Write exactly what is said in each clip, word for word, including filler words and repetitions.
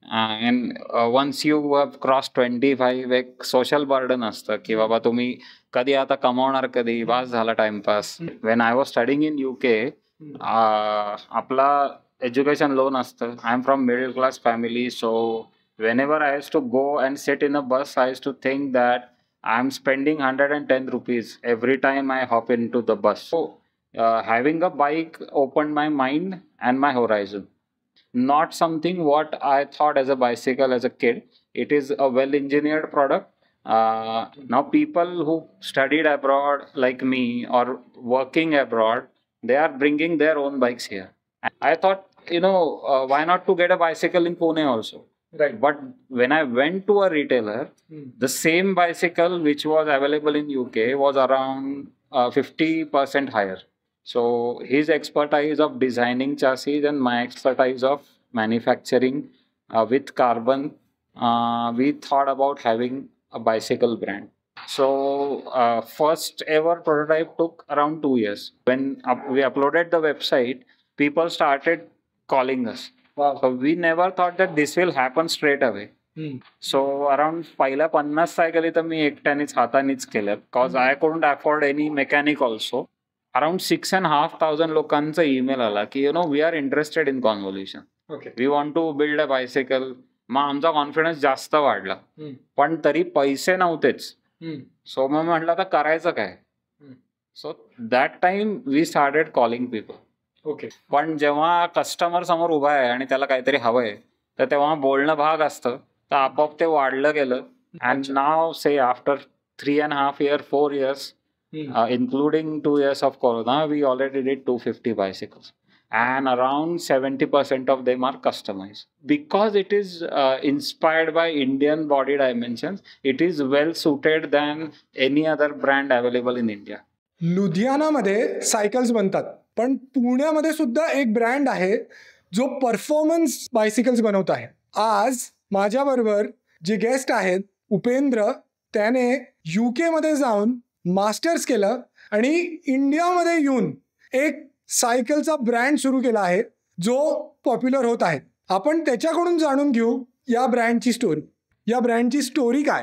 and uh, once you have crossed twenty-five एक social burden असतं की बाबा तुम्ही कधी आता कमावणार कधी वास झाला timepass. When I was studying in U K, uh, आपला education loan असतं. I'm from middle class family, so whenever I used to go and sit in a bus, I used to think that I'm spending one hundred ten rupees every time I hop into the bus. So uh, having a bike opened my mind and my horizon. Not something what I thought as a bicycle as a kid. It is a well engineered product. Uh, now people who studied abroad like me or working abroad, they are bringing their own bikes here. I thought, you know, uh, why not to get a bicycle in Pune also? Right. But when I went to a retailer, hmm. the same bicycle which was available in U K was around uh, fifty percent higher. So his expertise of designing chassis and my expertise of manufacturing uh, with carbon, uh, we thought about having a bicycle brand. So uh, first ever prototype took around two years. When up, we uploaded the website, people started calling us. Wow. So we never thought that this will happen straight away. Hmm. So around पहिल्या पन्नास सायकली तर मी एकट्यानेच हातानेच केल्या because I couldn't afford any mechanic also. Around six and a half thousand लोकांचा email आला की you know we are interested in convolution. Okay. We want to build a bicycle. मग आमचा कॉन्फिडन्स जास्त वाढला. पण तरी पैसे नव्हतेच. सो मग म्हटलं आता करायचं काय. So that time we started calling people. Okay. पण जेव्हा कस्टमर समोर उभा आहे आणि त्याला काहीतरी हवंय तर तेव्हा बोलणं भाग असतं तर आपोआप ते वाढलं गेलं. And now say after three and half year four years including two years of corona, we already did two hundred fifty bicycles. And around seventy percent of them are customized. Because it is uh, inspired by Indian body dimensions, it is well suited than any other brand available in India. लुधियानामध्ये cycles बनतात, पण पुण्यामध्ये सुद्धा एक brand आहे जो performance बायसिकल्स बनवत आहे. आज माझ्याबरोबर जे गेस्ट आहेत उपेंद्र, त्याने युके मध्ये जाऊन मास्टर्स केलं आणि इंडियामध्ये येऊन एक सायकलचा ब्रँड सुरू केला आहे जो पॉप्युलर होत आहे. आपण त्याच्याकडून जाणून घेऊ या ब्रँडची स्टोरी. या ब्रँडची स्टोरी काय?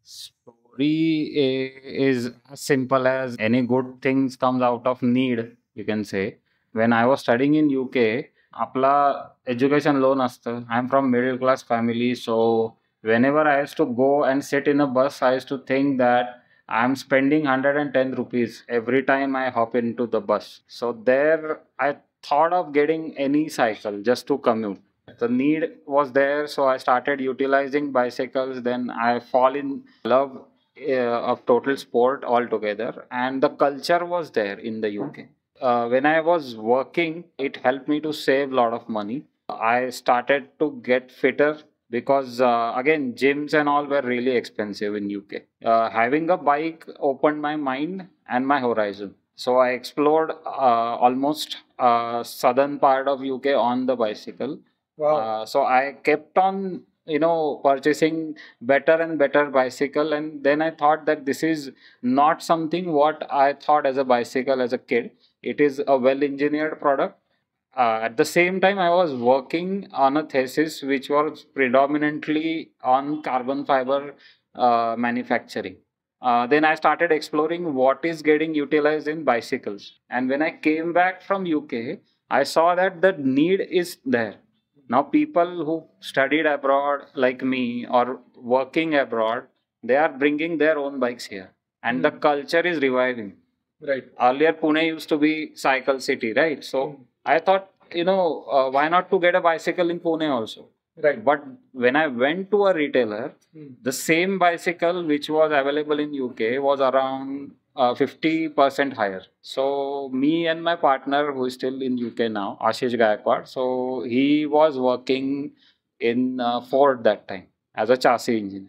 Story is as simple as any good things comes out of need, you can say. When I was studying in U K, आपला education loan असतं. I'm from middle class family, so whenever I used to go and sit in a bus, I used to think that I'm spending one hundred ten rupees every time I hop into the bus. So there I thought of getting any cycle just to commute. The need was there, so I started utilizing bicycles. Then I fall in love uh, of total sport altogether, and the culture was there in the U K. Uh, when I was working, it helped me to save a lot of money. I started to get fitter because uh, again gyms and all were really expensive in U K. Uh, having a bike opened my mind and my horizon. So I explored uh, almost uh, southern part of U K on the bicycle. Wow. Uh, so I kept on you know purchasing better and better bicycle, and then I thought that this is not something what I thought as a bicycle as a kid. It is a well engineered product. Uh, at the same time, I was working on a thesis which was predominantly on carbon fiber uh, manufacturing. Uh, then I started exploring what is getting utilized in bicycles. And when I came back from U K, I saw that the need is there. Now people who studied abroad like me or working abroad, they are bringing their own bikes here. And mm. the culture is reviving. Right. Earlier, Pune used to be cycle city, right? So mm. I thought, you know, uh, why not to get a bicycle in Pune also? Right. But when I went to a retailer, mm. the same bicycle which was available in U K was around uh, fifty percent higher. So me and my partner, who is still in U K now, Ashish Gaikwad, so he was working in uh, Ford that time as a chassis engineer.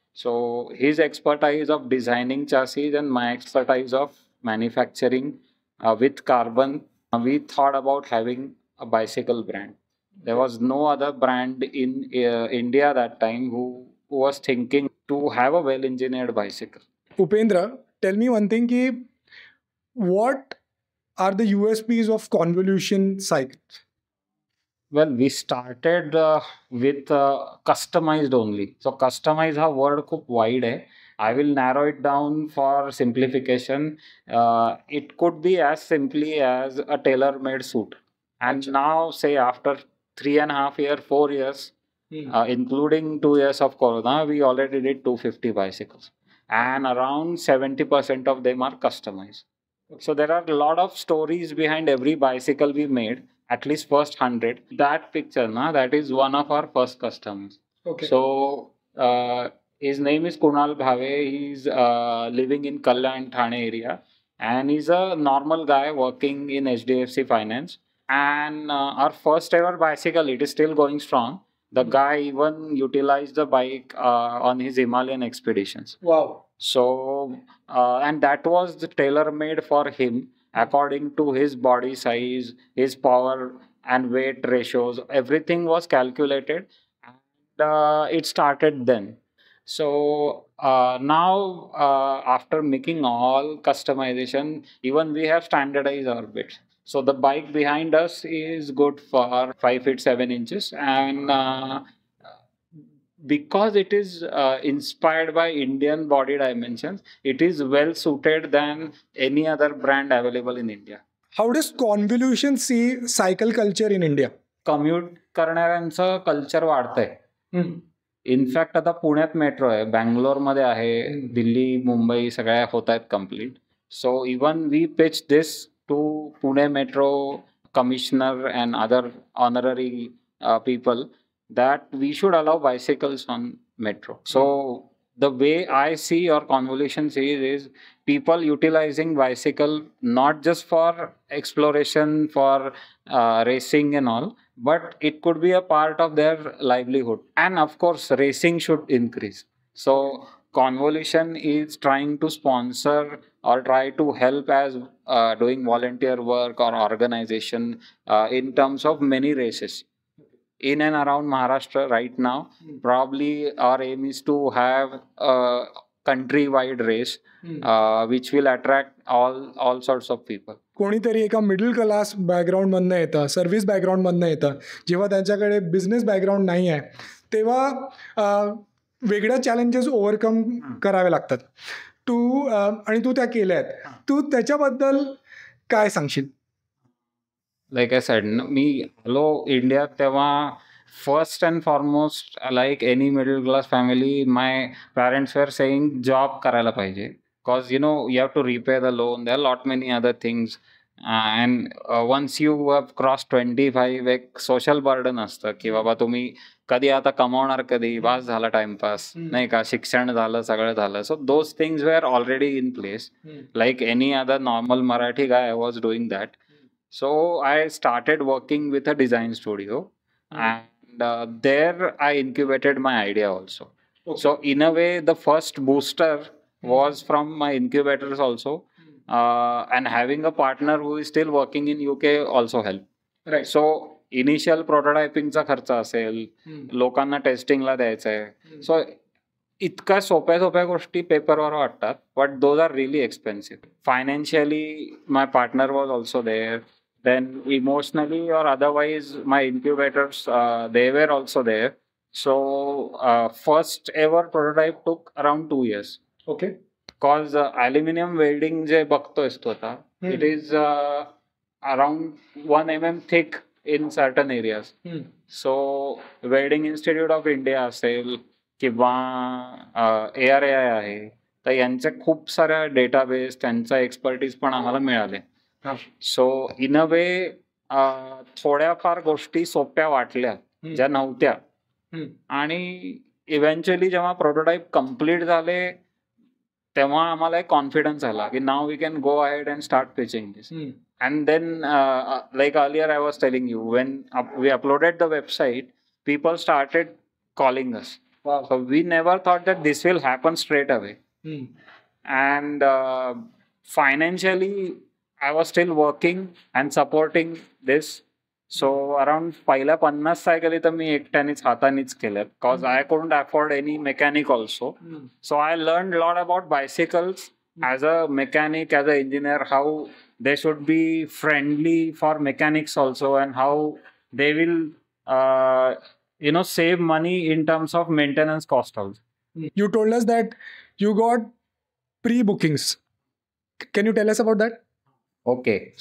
So his expertise of designing chassis and my expertise of manufacturing uh, with carbon, uh, we thought about having a bicycle brand. There was no other brand in uh, India that time who, who was thinking to have a well-engineered bicycle. Upendra, tell me one thing, ki, what are the U S Ps of convolution cycles? Well, we started uh, with uh, customized only. So customize हा word खूप wide आहे. I will narrow it down for simplification. Uh, it could be as simply as a tailor-made suit. And now, say after three and a half year, four years, Hmm. uh, including two years of Corona, we already did two hundred fifty bicycles, and around seventy percent of them are customized. So there are a lot of stories behind every bicycle we made. At least first hundred. That picture, na, that is one of our first customers. Okay. So uh, his name is Kunal Bhave. He's uh, living in Kalyan, Thane area, and he's a normal guy working in H D F C Finance. And uh, our first ever bicycle, it is still going strong. The guy even utilized the bike uh, on his Himalayan expeditions. Wow. So, uh, and that was tailor made for him according to his body size, his power and weight ratios. Everything was calculated, and uh, it started then. So uh, now, uh, after making all customization, even we have standardized our bits. So the bike behind us is good for five feet seven inches, and uh, because it is uh, inspired by Indian body dimensions, it is well suited than any other brand available in India. How does convolution see cycle culture in India? Commute करणाऱ्यांचं culture वाढतंय. In fact आता पुण्यात metro आहे, बँगलोरमध्ये आहे, दिल्ली मुंबई सगळ्या होत आहेत complete. So even we pitch this to Pune metro commissioner and other honorary people that we should allow bicycles on metro. So the way I see or convolution sees is people utilizing bicycle not just for exploration, for uh, racing and all, but it could be a part of their livelihood. And of course, racing should increase. So convolution is trying to sponsor or try to help as uh, doing volunteer work or organization uh, in terms of many races in and around Maharashtra right now. Probably our aim is to have a country-wide race uh, which will attract all all sorts of people. कोणीतरी एका middle class background मधनं येतं, service background मधनं येतं, जेव्हा त्यांच्याकडे business background नाही आहे तेव्हा अं, वेगळ्या चॅलेंजेस ओव्हरकम करावे लागतात. तू अं, आणि तू त्या केल्या आहेत, तू त्याच्याबद्दल काय सांगशील? Like I said, n- me hello India तेव्हा first and foremost, like any middle class family, my parents were saying job करायला पाहिजे, because you know you have to repay the loan. There are lot many other things. Uh, and uh, once you have crossed twenty-five, एक social burden असतं की बाबा तुम्ही कधी आता कमावणार, कधी वास झाला टाइमपास नाही का, शिक्षण झालं, सगळं झालं. So those things were already in place. Like any other normal Marathi guy, I was doing that. So I started working with a design studio, and uh, there I incubated my idea also. So in a way, the first booster was from my incubators also, uh, and having a partner who is still working in U K also helped. Right. So initial प्रोटोटायपिंगचा खर्च असेल, लोकांना टेस्टिंगला द्यायचं आहे. सो इतक्या सोप्या सोप्या गोष्टी पेपरवर वाटतात, but those are really expensive. Financially my partner was also there. Then emotionally or otherwise, my incubators, uh, they were also there. So uh, first ever prototype took around two years. Okay. Because uh, aluminum welding जे बघतोयस तू आता, it is uh, around one millimeter thick in certain areas. So welding institute of India असेल किंवा A R A आय आहे, तर यांचे खूप साऱ्या डेटाबेस, त्यांचा एक्सपर्टीज पण आम्हाला मिळाले. सो इन अ वे थोड्याफार गोष्टी सोप्या वाटल्या ज्या नव्हत्या, आणि इव्हेंच्युअली जेव्हा प्रोटोटाईप कम्प्लीट झाले तेव्हा आम्हाला एक कॉन्फिडन्स आला की now we can go ahead and start pitching this. And then like earlier I was telling you, when we uploaded the website, people started calling us. Wow. So we never thought that this will happen straight away. And uh, financially, I was still working and supporting this. So around पहिल्या पन्नास सायकली तर मी एकट्यानेच हातानेच केल्यात, because I couldn't afford any mechanic also. So I learned a lot about bicycles as a mechanic, as an engineer, how they should be friendly for mechanics also, and how they will uh, you know, save money in terms of maintenance cost also. You told us that you got pre-bookings. Can you tell us about that? Okay,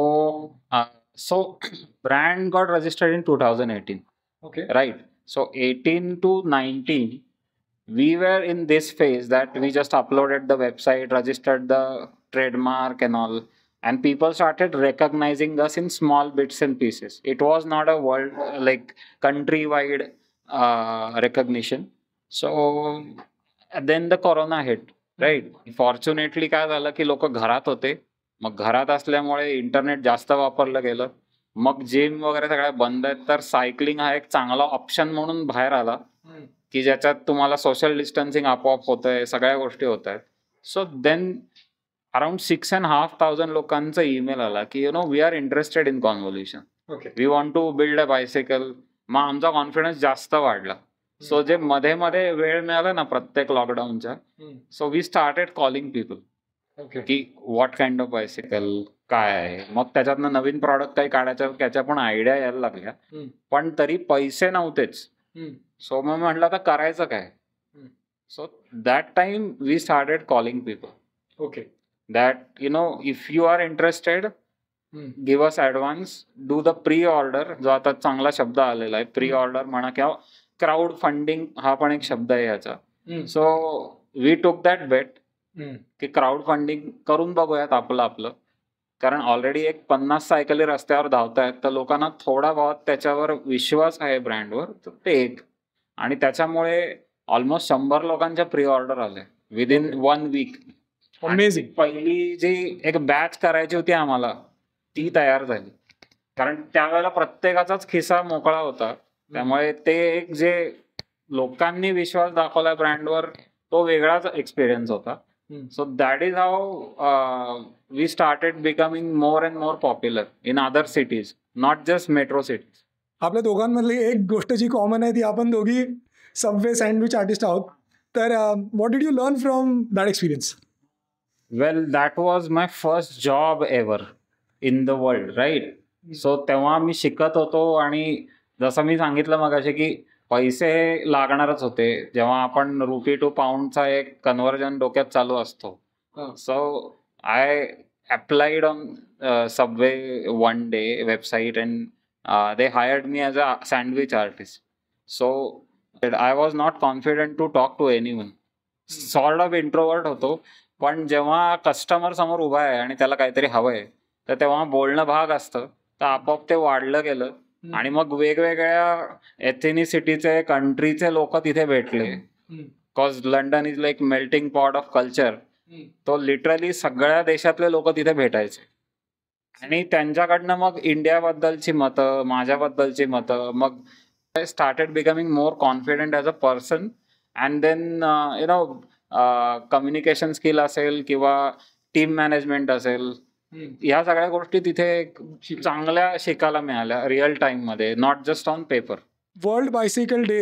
so uh, so brand got registered in two thousand eighteen, Okay. right? So eighteen to nineteen, we were in this phase that we just uploaded the website, registered the trademark and all, and people started recognizing us in small bits and pieces. It was not a world like countrywide uh, recognition. So then the corona hit, right? Fortunately काय झालं की लोक घरात होते, मग घरात असल्यामुळे internet जास्त वापरलं गेलं, मग जिम वगैरे सगळ्या बंद आहेत, तर सायकलिंग हा एक चांगला ऑप्शन म्हणून बाहेर आला की ज्याच्यात तुम्हाला सोशल डिस्टन्सिंग आपोआप होतंय, सगळ्या गोष्टी होत आहेत. So then around six and half thousand लोकांचा ईमेल आला की you know we are interested in convolution, okay. We want to build a bicycle. मग आमचा कॉन्फिडन्स जास्त वाढला. सो जे मध्ये मध्ये वेळ मिळाला ना प्रत्येक लॉकडाऊनच्या, so we started calling people okay. की व्हॉट काइंड ऑफ बायसिकल काय आहे. मग त्याच्यातनं नवीन प्रॉडक्ट काही काढायच्या त्याच्या पण आयडिया यायला लागल्या, पण तरी पैसे नव्हतेच. सो मग म्हटलं आता करायचं काय. So that time we started calling people. Okay. That you know if you are interested, give us advance, do the pre order, जो आता चांगला शब्द आलेला आहे, प्री ऑर्डर म्हणा, किंवा क्राऊड फंडिंग हा पण एक शब्द आहे याचा. सो वी टुक दॅट बेट की क्राऊड फंडिंग करून बघूयात आपलं आपलं, कारण ऑलरेडी एक पन्नास सायकली रस्त्यावर धावतायत, तर लोकांना थोडा बहुत त्याच्यावर विश्वास आहे ब्रँडवर, तर ते एक. आणि त्याच्यामुळे ऑलमोस्ट शंभर लोकांच्या प्री ऑर्डर आले विदिन वन वीक. अमेझिंग. पहिली जी एक बॅच करायची होती आम्हाला, ती तयार झाली, कारण त्यावेळेला प्रत्येकाचाच खिसा मोकळा होता. त्यामुळे ते एक जे लोकांनी विश्वास दाखवला ब्रँडवर, तो वेगळाच एक्सपिरियन्स होता. So that is how we started becoming more and more popular in other cities, not just metro cities. आपल्या दोघांमधली एक गोष्ट जी कॉमन आहे ती आपण दोघी सबवे सँडविच आर्टिस्ट आहोत. तर what did you learn from that experience? Well, that was my first job ever in the world, right. So तेव्हा मी शिकत होतो, आणि जसं मी सांगितलं मगाशी की पैसे लागणारच होते. जेव्हा आपण रुपी टू पाऊंडचा एक कन्व्हर्जन डोक्यात चालू असतो, so I applied on Subway one day website, and they hired me as a sandwich artist. So I was not confident to talk to anyone, sort of introvert होतो. पण जेव्हा कस्टमर समोर उभा आहे आणि त्याला काहीतरी हवंय, तर तेव्हा बोलणं भाग असतं, तर आपोआप ते वाढलं गेलं. आणि मग वेगवेगळ्या एथेनिसिटीचे, कंट्रीचे लोक तिथे भेटले, because London is like melting pot of culture. तो लिटरली सगळ्या देशातले लोक तिथे भेटायचे, आणि त्यांच्याकडनं मग इंडियाबद्दलची मतं, माझ्याबद्दलची मतं. मग I started becoming more confident as a person. And then you know communication skill असेल किंवा टीम मॅनेजमेंट असेल, ह्या सगळ्या गोष्टी तिथे चांगल्या शिकायला मिळाल्या रिअल टाइम मध्ये, not just on paper. World bicycle day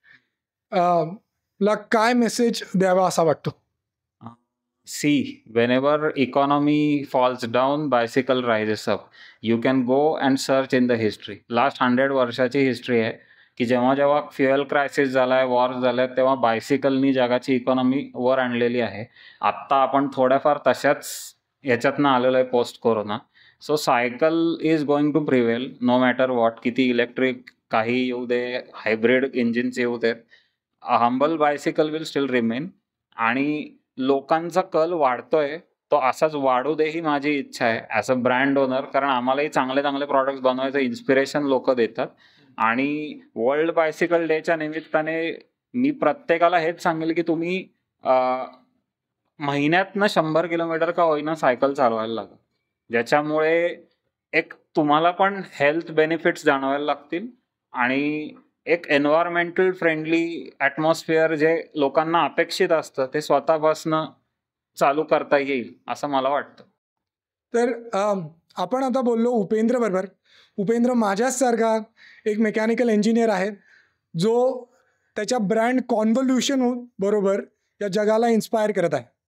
ला काय मेसेज द्यावा असा वाटतो? See, whenever economy falls down, bicycle rises up. You can go and search in the history. Last hundred वर्षाची हिस्ट्री आहे की जेव्हा जेव्हा फ्युएल क्रायसिस झालाय, वॉर झालाय, तेव्हा बायसिकलनी जगाची इकॉनॉमी वर आणलेली आहे. आत्ता आपण थोड्याफार तशाच याच्यातनं आलेलो आहे post corona. So cycle is going to prevail no matter what. किती इलेक्ट्रिक काही येऊ दे, हायब्रिड इंजिन्स येऊ देत, humble bicycle will still remain. आणि लोकांचा कल वाढतोय, तो असाच वाढू दे ही माझी इच्छा आहे ॲज अ ब्रँड ओनर, कारण आम्हालाही चांगले चांगले प्रॉडक्ट्स बनवायचं इन्स्पिरेशन लोक देतात. आणि वर्ल्ड बायसिकल डेच्या निमित्ताने मी प्रत्येकाला हेच सांगेल की तुम्ही महिन्यातनं शंभर किलोमीटर का होईना सायकल चालवायला लागा, ज्याच्यामुळे एक तुम्हाला पण हेल्थ बेनिफिट्स जाणवायला लागतील, आणि एक एन्व्हायरमेंटल फ्रेंडली ॲटमॉस्फिअर जे लोकांना अपेक्षित असतं ते स्वतःपासनं चालू करता येईल असं मला वाटतं. तर आपण आता बोललो उपेंद्र बरोबर. उपेंद्र माझ्याच सारखा एक मेकॅनिकल इंजिनियर आहे, जो त्याच्या ब्रँड कॉन्व्होल्युशन बरोबर या जगाला इन्स्पायर करत आहे.